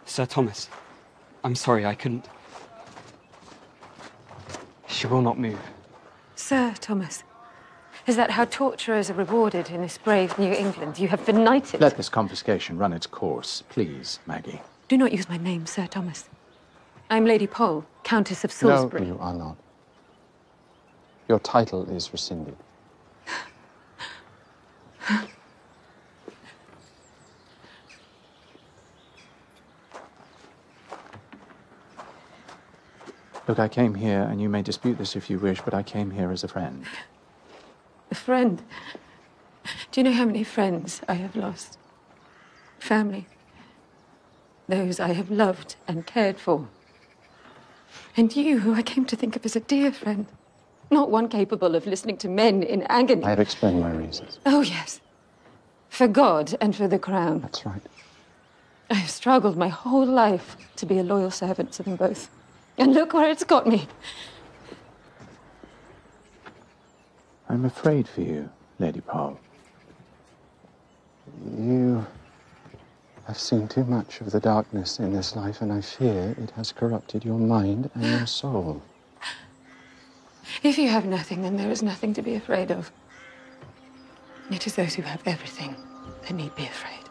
Sir Thomas, I'm sorry, I couldn't. She will not move. Sir Thomas, is that how torturers are rewarded in this brave New England? You have been knighted. Let this confiscation run its course, please, Maggie. Do not use my name, Sir Thomas. I'm Lady Pole, Countess of Salisbury. No, you are not. Your title is rescinded. Look, I came here, and you may dispute this if you wish, but I came here as a friend. A friend? Do you know how many friends I have lost? Family. Those I have loved and cared for. And you, who I came to think of as a dear friend. Not one capable of listening to men in agony. I have explained my reasons. Oh, yes. For God and for the crown. That's right. I have struggled my whole life to be a loyal servant to them both. And look where it's got me. I'm afraid for you, Lady Pole. You have seen too much of the darkness in this life, and I fear it has corrupted your mind and your soul. If you have nothing, then there is nothing to be afraid of. It is those who have everything that need be afraid.